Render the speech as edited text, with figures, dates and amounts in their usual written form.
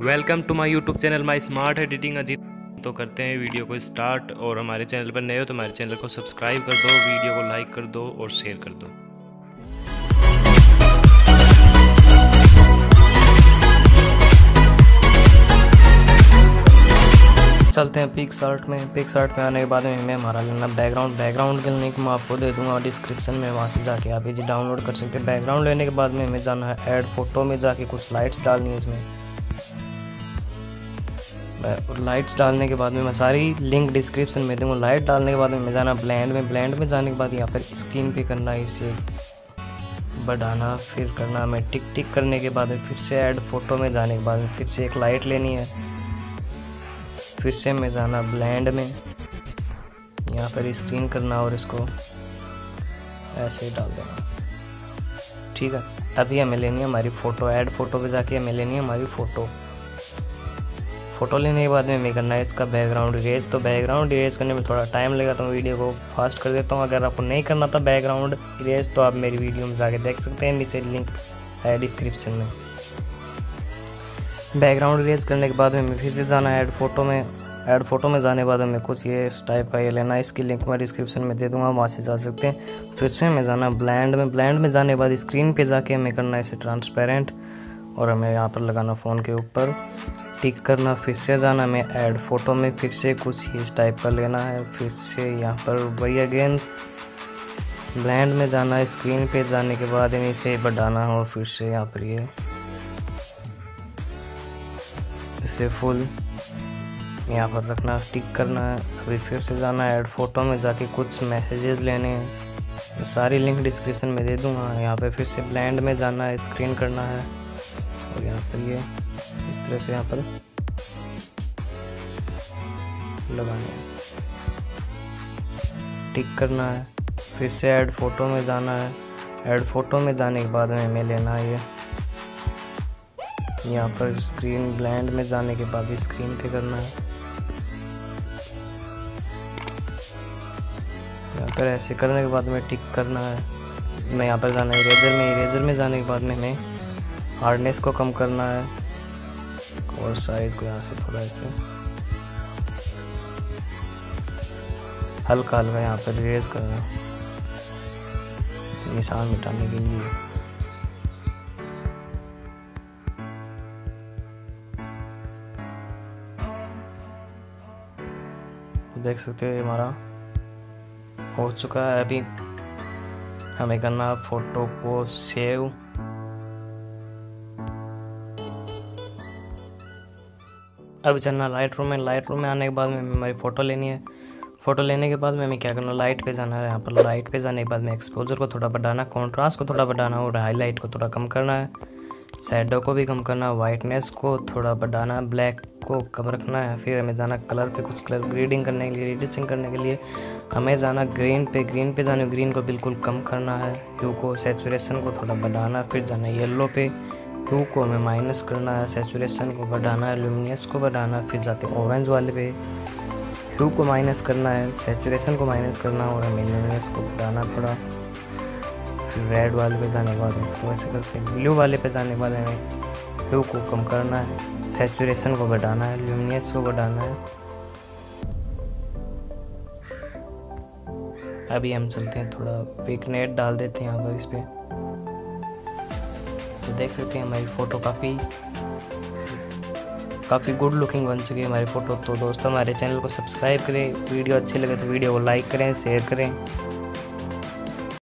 Welcome to my YouTube channel my smart editing Ajit. तो करते हैं वीडियो को स्टार्ट। और हमारे चैनल पर नए हो तो हमारे चैनल को सब्सक्राइब कर दो, वीडियो को लाइक कर दो और शेयर कर दो। चलते हैं पिक्सआर्ट में। पिक्सआर्ट में आने के बाद में हमें हमारा लेना बैकग्राउंड के लिंक मैं आपको दे दूंगा डिस्क्रिप्शन में, वहाँ से जाके आप इजी डाउनलोड कर सकते हैं। बैकग्राउंड लेने के बाद में हमें जाना है ऐड फोटो में, जाके कुछ लाइट्स डालनी है इसमें। लाइट्स डालने के बाद में मैं सारी लिंक डिस्क्रिप्शन में दूंगा। लाइट डालने के बाद में मैं जाना ब्लेंड में जाने के बाद यहाँ पर स्क्रीन पे करना है, इसे बढ़ाना, फिर करना मैं टिक करने के बाद में फिर से ऐड फोटो में जाने के बाद में फिर से एक लाइट लेनी है, फिर से मैं जाना ब्लेंड में, यहाँ पर स्क्रीन करना और इसको ऐसे ही डाल देना। ठीक है, अभी हमें लेनी है हमारी फ़ोटो। ऐड फोटो पे जाके हमें लेनी है हमारी फ़ोटो लेने के बाद में हमें करना है इसका बैकग्राउंड इरेज। तो बैकग्राउंड इरेज करने में थोड़ा टाइम लगेगा तो मैं वीडियो को फास्ट कर देता हूँ। अगर आपको नहीं करना था बैकग्राउंड इरेज तो आप मेरी वीडियो में जाके देख सकते हैं, नीचे लिंक है डिस्क्रिप्शन में। बैकग्राउंड इरेज करने के बाद हमें फिर से जाना है ऐड फोटो में जाने के बाद हमें कुछ ये इस टाइप का ये लेना है, इसकी लिंक मैं डिस्क्रिप्शन में दे दूंगा, वहाँ से जा सकते हैं। फिर से हमें जाना ब्लेंड में जाने के बाद स्क्रीन पे जाके हमें करना है इसे ट्रांसपेरेंट और हमें यहाँ पर लगाना फ़ोन के ऊपर, टिक करना। फिर से जाना हमें ऐड फोटो में, फिर से कुछ इस टाइप का लेना है। फिर से यहाँ पर वही अगेन ब्लेंड में जाना है, स्क्रीन पे जाने के बाद हमें इसे बढ़ाना है और फिर से यहाँ पर ये इसे फुल यहाँ पर रखना, टिक करना है। अभी फिर से जाना है ऐड फोटो में, जाके कुछ मैसेजेस लेने हैं, सारी लिंक डिस्क्रिप्शन में दे दूंगा। यहाँ पे फिर से ब्लेंड में जाना है, स्क्रीन करना है और यहाँ पर ये इस तरह से यहाँ पर लगाने हैं, टिक करना है। फिर से ऐड फोटो में जाना है, ऐड फोटो में जाने के बाद में हमें लेना है ये यहाँ पर स्क्रीन, ब्लेंड में जाने के बाद स्क्रीन पे करना है, यहाँ पर ऐसे करने के बाद में टिक करना है। मैं यहाँ पर जाना है इरेजर में जाने के बाद में हमें हार्डनेस को कम करना है और साइज को यहाँ से थोड़ा इसमें हल्का यहाँ पर इरेज करना, निशान मिटाने के लिए। देख सकते हैं हमारा हो चुका है। अभी हमें करना फोटो को सेव। अभी चलना लाइट रूम में आने के बाद में हमारी फ़ोटो लेनी है। फ़ोटो लेने के बाद में हमें क्या करना, लाइट पे जाना है। यहाँ पर लाइट पे जाने के बाद में एक्सपोजर को थोड़ा बढ़ाना, कॉन्ट्रास्ट को थोड़ा बढ़ाना और हाईलाइट को थोड़ा कम करना है, शैडो को भी कम करना, वाइटनेस को थोड़ा बढ़ाना, ब्लैक को कम रखना है। फिर हमें जाना कलर पे, कुछ कलर ग्रेडिंग करने के लिए, रिडचिंग करने के लिए हमें जाना ग्रीन पे जाने, ग्रीन को बिल्कुल कम करना है, ह्यू को, सैचुरेशन को थोड़ा बढ़ाना। फिर जाना येलो पे, ह्यू को हमें माइनस करना है, सैचुरेशन को बढ़ाना है, ल्यूमिनियस को बढ़ाना। फिर जाते हैं ऑरेंज वाले पे, ह्यू को माइनस करना है, सैचुरेशन को माइनस करना और हमें ल्यूमिनियस को बढ़ाना थोड़ा। फिर रेड वाले पे जाने के बाद इसको ऐसे करते हैं। ब्लू वाले पे जाने के बाद हमें ह्यू को कम करना है, सैचुरेशन को बढ़ाना है, ल्यूमिनियस को बढ़ाना है। अभी हम चलते हैं थोड़ा विग्नेट डाल देते हैं यहाँ पर इस पर। तो देख सकते हैं हमारी फ़ोटो काफ़ी गुड लुकिंग बन चुकी है हमारी फ़ोटो। तो दोस्तों हमारे चैनल को सब्सक्राइब करें, वीडियो अच्छी लगे तो वीडियो को लाइक करें, शेयर करें।